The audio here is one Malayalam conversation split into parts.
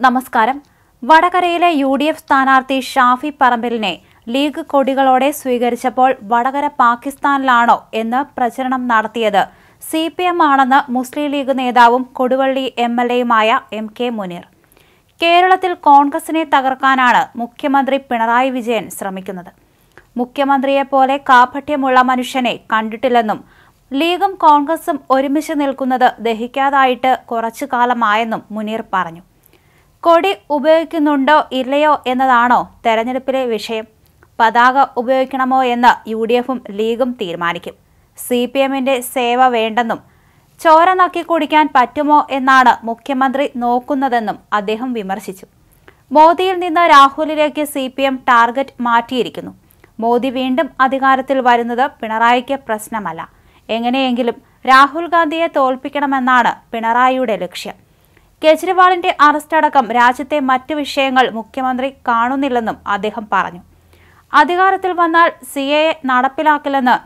നമസ്കാരം. വടകരയിലെ UDF സ്ഥാനാർത്ഥി ഷാഫി പറമ്പിലിനെ ലീഗ് കൊടികളോടെ സ്വീകരിച്ചപ്പോൾ വടകര പാകിസ്ഥാനിലാണോ എന്ന് പ്രചരണം നടത്തിയത് CPM ആണെന്ന് മുസ്ലിം ലീഗ് നേതാവും കൊടുവള്ളി MLAയുമായ MK മുനീർ. കേരളത്തിൽ കോൺഗ്രസിനെ തകർക്കാനാണ് മുഖ്യമന്ത്രി പിണറായി വിജയൻ ശ്രമിക്കുന്നത്. മുഖ്യമന്ത്രിയെപ്പോലെ കാപട്യമുള്ള മനുഷ്യനെ കണ്ടിട്ടില്ലെന്നും ലീഗും കോൺഗ്രസും ഒരുമിച്ച് നിൽക്കുന്നത് ദഹിക്കാതായിട്ട് കുറച്ചു കാലമായെന്നും മുനീർ പറഞ്ഞു. കൊടി ഉപയോഗിക്കുന്നുണ്ടോ ഇല്ലയോ എന്നതാണോ തെരഞ്ഞെടുപ്പിലെ വിഷയം? പതാക ഉപയോഗിക്കണമോ എന്ന് UDFും ലീഗും തീരുമാനിക്കും. CPMന്റെ സേവ വേണ്ടെന്നും ചോര നക്കി കുടിക്കാൻ പറ്റുമോ എന്നാണ് മുഖ്യമന്ത്രി നോക്കുന്നതെന്നും അദ്ദേഹം വിമർശിച്ചു. മോദിയിൽ നിന്ന് രാഹുലിലേക്ക് CPM ടാർഗറ്റ് മാറ്റിയിരിക്കുന്നു. മോദി വീണ്ടും അധികാരത്തിൽ വരുന്നത് പിണറായിക്ക് പ്രശ്നമല്ല. എങ്ങനെയെങ്കിലും രാഹുൽ ഗാന്ധിയെ തോൽപ്പിക്കണമെന്നാണ് പിണറായിയുടെ ലക്ഷ്യം. കേജ്രിവാളിന്റെ അറസ്റ്റ് അടക്കം രാജ്യത്തെ മറ്റ് വിഷയങ്ങൾ മുഖ്യമന്ത്രി കാണുന്നില്ലെന്നും അദ്ദേഹം പറഞ്ഞു. അധികാരത്തിൽ വന്നാൽ CAA നടപ്പിലാക്കില്ലെന്ന്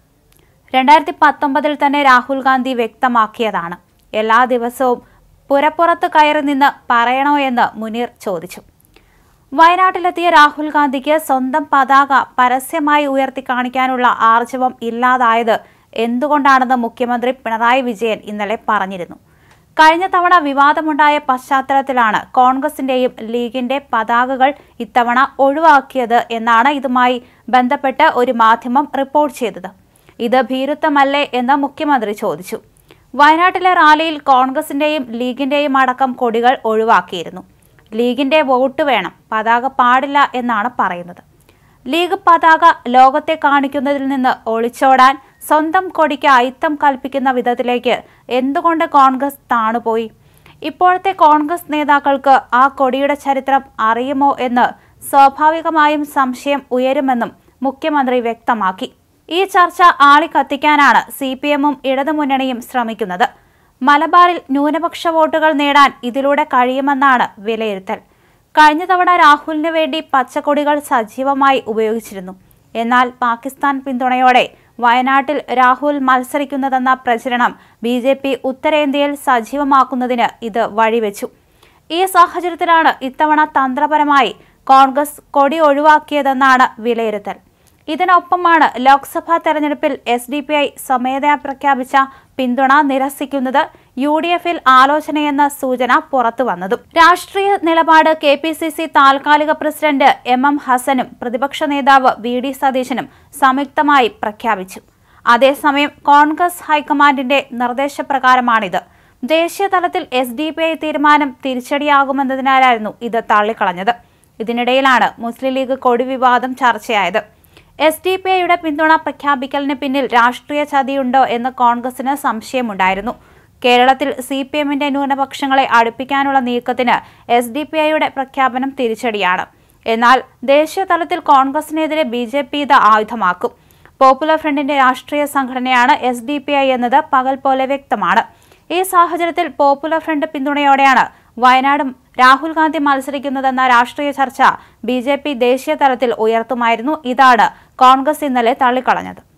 2019 തന്നെ രാഹുൽ ഗാന്ധി വ്യക്തമാക്കിയതാണ്. എല്ലാ ദിവസവും പുരപ്പുറത്ത് കയറി നിന്ന് പറയണോ എന്ന് മുനീർ ചോദിച്ചു. വയനാട്ടിലെത്തിയ രാഹുൽ ഗാന്ധിക്ക് സ്വന്തം പതാക പരസ്യമായി ഉയർത്തി കാണിക്കാനുള്ള ആർജവം ഇല്ലാതായത് എന്തുകൊണ്ടാണെന്ന് മുഖ്യമന്ത്രി പിണറായി വിജയൻ ഇന്നലെ പറഞ്ഞിരുന്നു. കഴിഞ്ഞ തവണ വിവാദമുണ്ടായ പശ്ചാത്തലത്തിലാണ് കോൺഗ്രസിന്റെയും ലീഗിന്റെ പതാകകൾ ഇത്തവണ ഒഴിവാക്കിയത് എന്നാണ് ഇതുമായി ബന്ധപ്പെട്ട് ഒരു മാധ്യമം റിപ്പോർട്ട് ചെയ്തത്. ഇത് ഭീരുത്വമല്ലേ എന്ന് മുഖ്യമന്ത്രി ചോദിച്ചു. വയനാട്ടിലെ റാലിയിൽ കോൺഗ്രസിന്റെയും ലീഗിന്റെയും അടക്കം കൊടികൾ ഒഴിവാക്കിയിരുന്നു. ലീഗിന്റെ വോട്ട് വേണം, പതാക പാടില്ല എന്നാണ് പറയുന്നത്. ലീഗ് പതാക ലോകത്തെ കാണിക്കുന്നതിൽ നിന്ന് ഒളിച്ചോടാൻ സ്വന്തം കൊടിക്ക് അയിത്തം കൽപ്പിക്കുന്ന വിധത്തിലേക്ക് എന്തുകൊണ്ട് കോൺഗ്രസ് താണുപോയി? ഇപ്പോഴത്തെ കോൺഗ്രസ് നേതാക്കൾക്ക് ആ കൊടിയുടെ ചരിത്രം അറിയുമോ എന്ന് സ്വാഭാവികമായും സംശയം ഉയരുമെന്നും മുഖ്യമന്ത്രി വ്യക്തമാക്കി. ഈ ചർച്ച ആളിക്കത്തിക്കാനാണ് CPMും ഇടതുമുന്നണിയും ശ്രമിക്കുന്നത്. മലബാറിൽ ന്യൂനപക്ഷ വോട്ടുകൾ നേടാൻ ഇതിലൂടെ കഴിയുമെന്നാണ് വിലയിരുത്തൽ. കഴിഞ്ഞ തവണ രാഹുലിന് വേണ്ടി പച്ചക്കൊടികൾ സജീവമായി ഉപയോഗിച്ചിരുന്നു. എന്നാൽ പാകിസ്ഥാൻ പിന്തുണയോടെ വയനാട്ടിൽ രാഹുൽ മത്സരിക്കുന്നതെന്ന പ്രചരണം BJP ഉത്തരേന്ത്യയിൽ സജീവമാക്കുന്നതിന് ഇത് വഴിവെച്ചു. ഈ സാഹചര്യത്തിലാണ് ഇത്തവണ തന്ത്രപരമായി കോൺഗ്രസ് കൊടി ഒഴിവാക്കിയതെന്നാണ് വിലയിരുത്തൽ. ഇതിനൊപ്പമാണ് ലോക്സഭാ തെരഞ്ഞെടുപ്പിൽ SDPI സ്വമേധയാ പ്രഖ്യാപിച്ച പിന്തുണ നിരസിക്കുന്നത് UDFിൽ ആലോചനയെന്ന സൂചന പുറത്തുവന്നതും. രാഷ്ട്രീയ നിലപാട് KPCC താൽക്കാലിക പ്രസിഡന്റ് MM ഹസനും പ്രതിപക്ഷ നേതാവ് VD സതീശനും സംയുക്തമായി പ്രഖ്യാപിച്ചു. അതേസമയം കോൺഗ്രസ് ഹൈക്കമാൻഡിന്റെ നിർദ്ദേശപ്രകാരമാണിത്. ദേശീയ തലത്തിൽ SDPI തീരുമാനം തിരിച്ചടിയാകുമെന്നതിനാലായിരുന്നു ഇത് തള്ളിക്കളഞ്ഞത്. ഇതിനിടയിലാണ് മുസ്ലിം ലീഗ് കൊടി വിവാദം ചർച്ചയായത്. SDPIയുടെ പിന്തുണ പ്രഖ്യാപിക്കലിന് പിന്നിൽ രാഷ്ട്രീയ ചതിയുണ്ടോ എന്ന് കോൺഗ്രസിന് സംശയമുണ്ടായിരുന്നു. കേരളത്തിൽ CPMന്റെ ന്യൂനപക്ഷങ്ങളെ അടുപ്പിക്കാനുള്ള നീക്കത്തിന് SDPIയുടെ പ്രഖ്യാപനം തിരിച്ചടിയാണ്. എന്നാൽ ദേശീയ തലത്തിൽ കോൺഗ്രസിനെതിരെ BJP ഇത് ആയുധമാക്കും. പോപ്പുലർ ഫ്രണ്ടിന്റെ രാഷ്ട്രീയ സംഘടനയാണ് SDPI എന്നത് പകൽ പോലെ വ്യക്തമാണ്. ഈ സാഹചര്യത്തിൽ പോപ്പുലർ ഫ്രണ്ട് പിന്തുണയോടെയാണ് വയനാടും രാഹുൽ ഗാന്ധി മത്സരിക്കുന്നതെന്ന രാഷ്ട്രീയ ചർച്ച BJP ദേശീയ തലത്തിൽ ഉയർത്തുമായിരുന്നു. ഇതാണ് കോൺഗ്രസ് ഇന്നലെ തള്ളിക്കളഞ്ഞത്.